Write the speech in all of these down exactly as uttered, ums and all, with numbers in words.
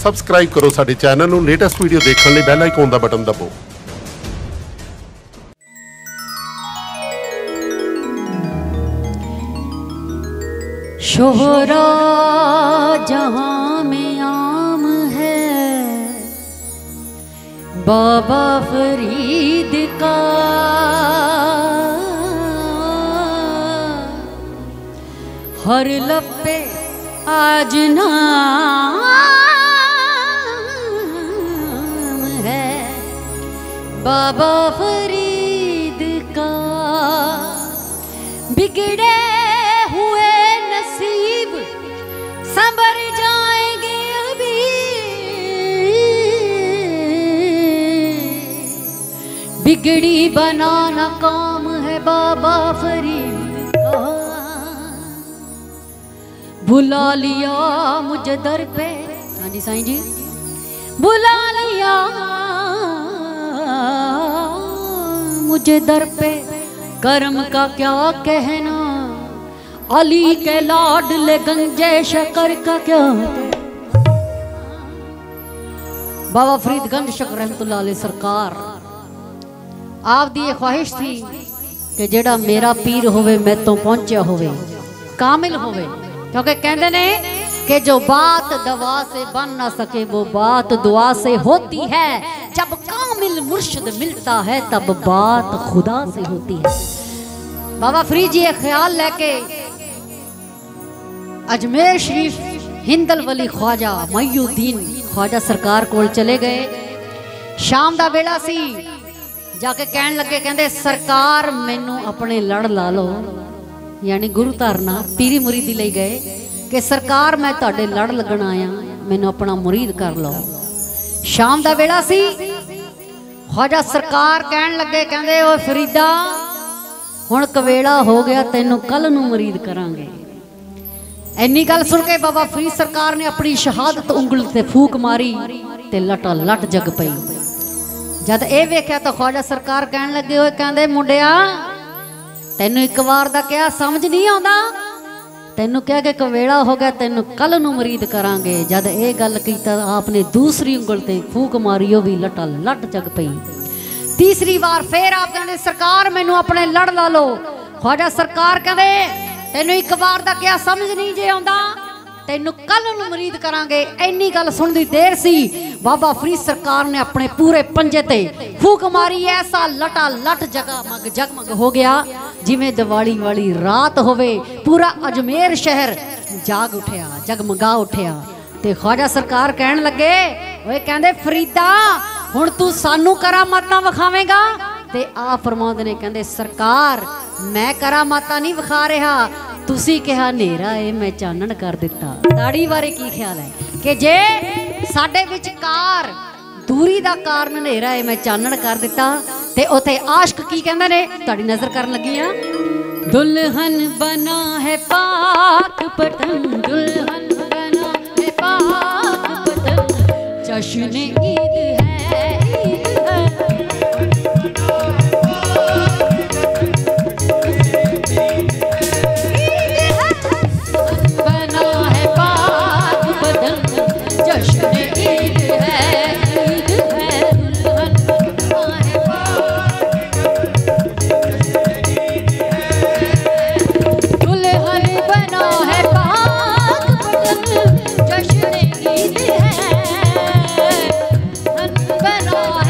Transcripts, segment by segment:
Subscribe करो साडे channel नूं। लेटेस्ट वीडियो देखने लई बैल आइकन दा बटन दबो। शोहरा जहां में आम है बाबा फरीद का, हर लब पे आज नाम है बाबा फरीद का। बिगड़े हुए नसीब संभर जाएंगे अभी, बिगड़ी बनाना काम है बाबा फरीद का। बुला लिया मुझे दर पे, हाँ जी साईं जी, बुला लिया मुझे दर पे, कर्म का क्या कहना, अली के लाडले गंजे शकर का क्या। बाबा फरीदगंज शकर रहमतुल्लाह अलैह सरकार आप दी ये ख्वाहिश थी कि जेड़ा मेरा पीर होवे मैं तो पहुंचा होवे, कामिल होवे, क्योंकि कहते ने कि जो बात दवा से बन ना सके वो बात दुआ से होती है। जब कामिल मुर्शिद मिलता है तब बात खुदा से होती है। बाबा फरीद जी ये ख्याल लेके अजमेर शरीफ हिंदल वली ख्वाजा मईउद्दीन ख्वाजा सरकार कोल चले गए। शाम दा वेला सी, जाके कहन लगे, कहंदे सरकार मैनू अपने लड़ ला लो, यानी गुरु धारना पीरी मुरीदी ले गए कि सरकार मैं तुहाडे लड़ लगन आया, मैनू अपना मुरीद कर लो। शाम दा वेला सी, ख्वाजा सरकार कहन लगे, कहंदे ओ फरीदा हुण कवेला हो गया, तैनू कल नू मुरीद करांगे। इन्नी गल सुन के बाबा फरीद सरकार ने अपनी शहादत उंगल से फूक मारी ते लटा लट जग पई। जद ए वेख्या तो ख्वाजा सरकार कहन लगे, ओए कहंदे मुंडिया तैनू एक बार दा क्या समझ नहीं आउंदा, तैनू कह के कवेला हो गया, तैनू कल नू मुरीद करांगे। जद ए गल कीता आपने दूसरी उंगल ते फूक मारी, ओ भी लटा लट जग पई। तीसरी बार फिर आप कहंदे सरकार मैनू अपने लड़ ला लो। ख्वाजा सरकार कहंदे तैनू एक बार दा क्या समझ नहीं जे आउंदा, तैनू कल नू मुरीद करांगे। इन्नी गल सुनदी देर सी, बाबा फरीद सरकार ने अपने पूरे पंजे ते फूक मारी, ऐसा लटा लट जगमग जगमग हो गया जिवें दिवाली वाली रात होवे। पूरा अजमेर शहर जाग उठिया, जगमगा उठिया। ते ख्वाजा सरकार कहन लगे, ओए कहंदे फरीदा हुण तू सानू करामातां विखावेगा। ते आ फरमाउंदे ने, कहंदे सरकार मैं करामातां नहीं विखा रहा, तुसी कहा नेरा है मैं चानन कर दिता। दाड़ी बारे की ख्याल है कि जे साडे विचकार दूरी दा कारण नेरा है मैं चानन कर दिता, ते उथे आशिक की कहंदे ने, तुहाडी नजर करन लगी आ। दुल्हन बना है पाक पतन, दुल्हन बना है पाक पतन, जश्न ईद है ईद है। बना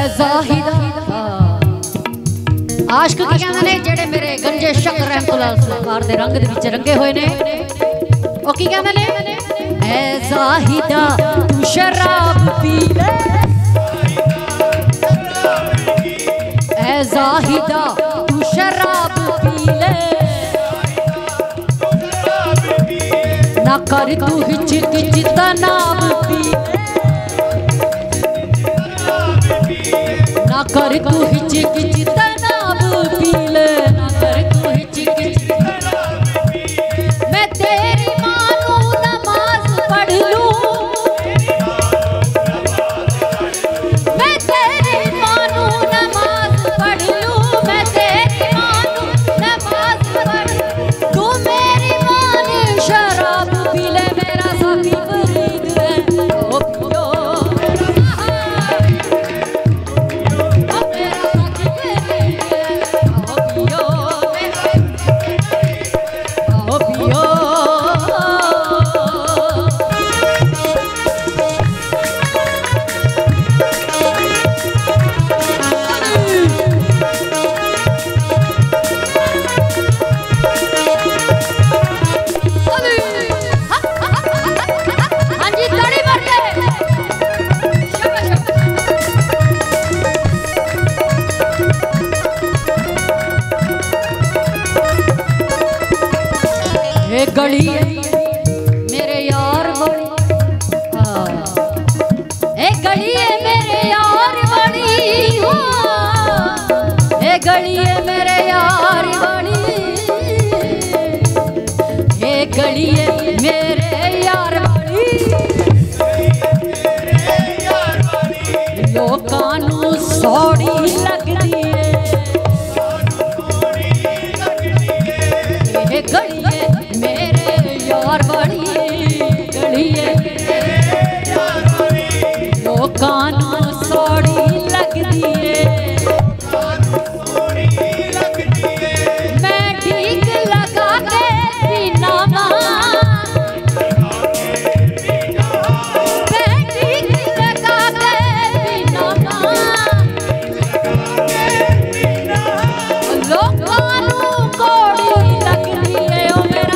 ਜ਼ਾਹਿਦਾ ਆਸ਼ਕ ਕੀ ਕਹਿੰਦੇ ਨੇ ਜਿਹੜੇ ਮੇਰੇ ਗੰਜੇ ਸ਼ਕਰ ਰਹਿਮਤੁल्लाह ਸਰਕਾਰ ਦੇ ਰੰਗ ਦੇ ਵਿੱਚ ਰੰਗੇ ਹੋਏ ਨੇ ਉਹ ਕੀ ਕਹਿੰਦੇ ਨੇ ਐ ਜ਼ਾਹਿਦਾ ਤੂੰ ਸ਼ਰਾਬ ਪੀ ਲੈ ਐ ਜ਼ਾਹਿਦਾ ਤੂੰ ਸ਼ਰਾਬ ਪੀ ਲੈ ना कर तू हिचक जिता नाम पी ना कर तू हिचक जिता नाम पी ले ना कर तू हिचक जिता नाम पी मैं तेरी मां नू नमाज पढ़ लूं मैं तेरी मां नू नमाज पढ़ लूं मैं तेरी मां नू नमाज पढ़ तू मेरी मां ने शराब गली मेरे यार बड़ी ए गली मेरे यार बड़ी हो ए गली मेरे यार बड़ी ए गली मेरे यार बड़ी लोकां नू सौड़ी लगदी है ए गली मेरे यार बड़ी गली लोकां नू सौड़ी लगदी है मैं ठीक लगा के पीना मैं ठीक लगा के पीना लोकां नू कोड़ी लगदी है ओ मेरा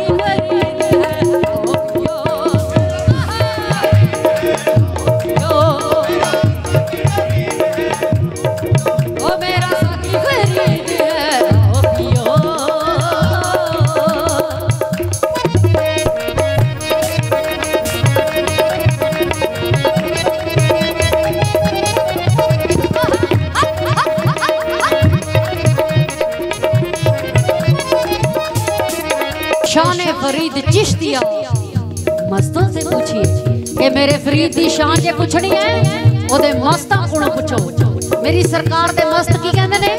शान फरीद चिश्तिया मस्तों से पूछिए कि मेरे फरीद की शान जे पुछनी है ओदे मस्तां कोलों पुछो मेरी सरकार दे मस्त की कहंदे ने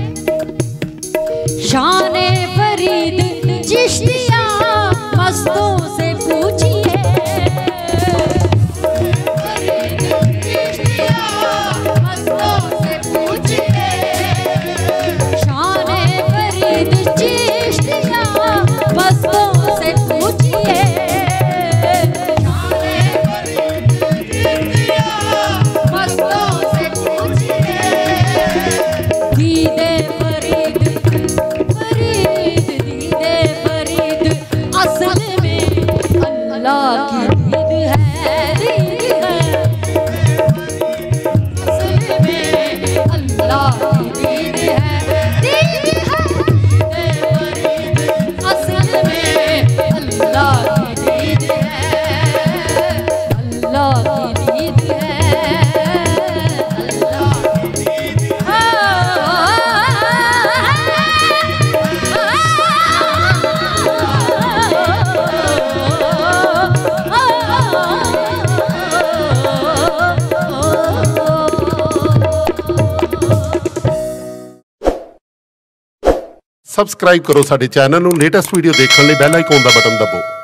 शान फरीद चिश्तिया मस्तों से पूछिए मस्तों से पूछिए शान फरीद चिश्तिया मस्तों से पूछिए मस्तों से पूछिए दीदे फरीद फरीद दीदे फरीद असल में अल्लाह की दीद है दीद है असल में अल्लाह की दीद है दीद है असल में अल्लाह की दीद है अल्लाह की दीद है अल्लाह की दीद है ਸਬਸਕ੍ਰਾਈਬ ਕਰੋ ਸਾਡੇ ਚੈਨਲ ਨੂੰ। ਲੇਟੈਸਟ ਵੀਡੀਓ ਦੇਖਣ ਲਈ ਬੈਲ ਆਈਕਨ ਦਾ ਬਟਨ ਦਬਾਓ।